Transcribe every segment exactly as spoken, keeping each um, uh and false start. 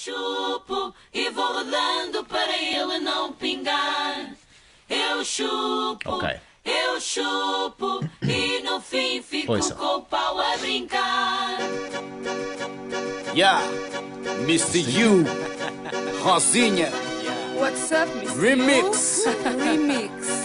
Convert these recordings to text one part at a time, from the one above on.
chupo e vou rodando para ele não pingar. Eu chupo, Ok. eu chupo e no fim fico Ouça. com o pau a brincar. Yeah, mister You, Rosinha, What's up, mister Remix. Remix.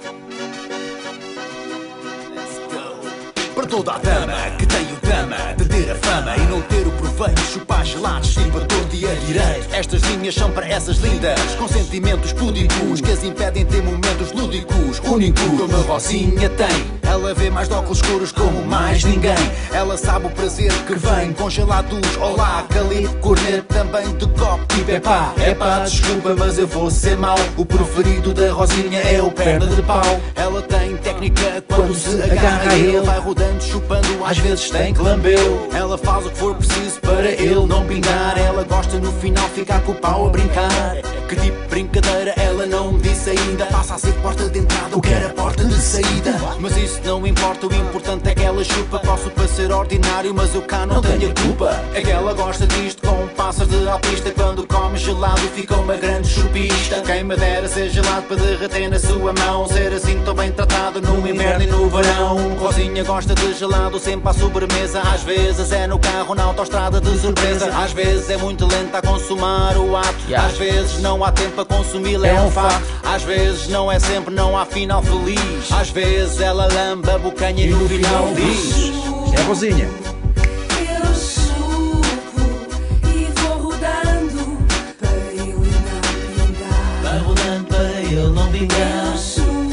para toda a dama que tem o dama de ter a fama e não ter o proveito, chupar gelados e para todo dia direito. Estas linhas são para essas lindas, com sentimentos púdicos que as impedem ter momentos lúdicos, únicos, como a Rosinha tem. Ela vê mais de óculos escuros como mais ninguém. Ela sabe o prazer que vem com gelados, olá, calibre, corneto, também de copo tipo epá. Epá, desculpa, mas eu vou ser mau. O preferido da Rosinha é o perna de pau. Ela tem técnica quando se agarra a ele, vai rodando, chupando, às vezes tem que lambeu. Ela faz o que for preciso para ele não pingar. Ela gosta no final ficar com o pau a brincar. Que tipo de brincadeira ela não me disse ainda. Passa a ser porta de entrada ou quer a porta de saída. Mas isso não importa, o importante é que ela chupa. Posso parecer ordinário, mas eu cá não tenho a culpa. É que ela gosta disto com passas de alpista. Quando come gelado fica uma grande chupista. Quem me dera ser gelado para derreter na sua mão. Ser assim tão bem tratado no inverno e no verão. Rosinha gosta de gelado sempre à sobremesa. Às vezes é no carro, na autostrada de surpresa. Às vezes é muito lenta a consumar o ato. Às vezes não há tempo a consumi-lo, é um fato. Às vezes não é sempre, não há final feliz. Às vezes ela lamba a bocanha e no final diz: É a Rosinha. Eu chupo e vou rodando para ele não pingar. vai rodando para ele não vingar. Eu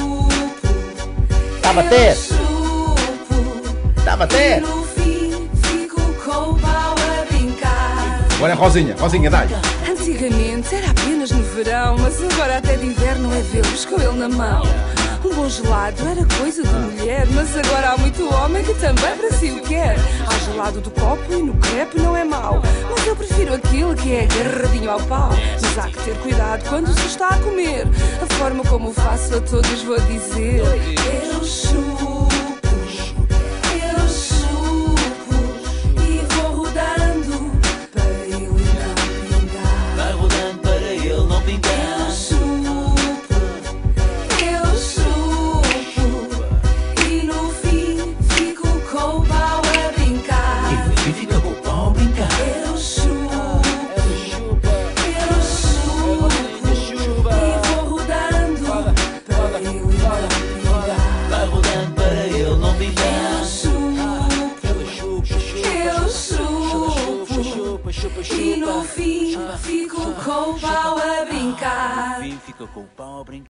chupo, Tá a bater. eu chupo Tá a e bater. no fim fico com o pau a brincar. Agora é Rosinha. Rosinha, dá-lhe. Antigamente era apenas no verão, mas agora até de inverno é vê-los com ele na mão. Um bom gelado era coisa de mulher, mas agora há muito homem que também para si o quer. Há gelado do copo e no crepe não é mau, mas eu prefiro aquele que é agarradinho ao pau. Mas há que ter cuidado quando se está a comer. A forma como faço a todos vou dizer: eu chupo, eu chupo e vou rodando para ele não pingar. vai rodando para ele não vingar. Eu chupo, eu chupo e no fim fico com o pau a brincar. E fica com o pau a brincar. Eu chupo, eu chupo e vou rodando para ele não pingar. vai rodando para ele não vingar. Eu chupo, eu chupo e no fim fico com o pau a brincar. Fica com o pau a brincar.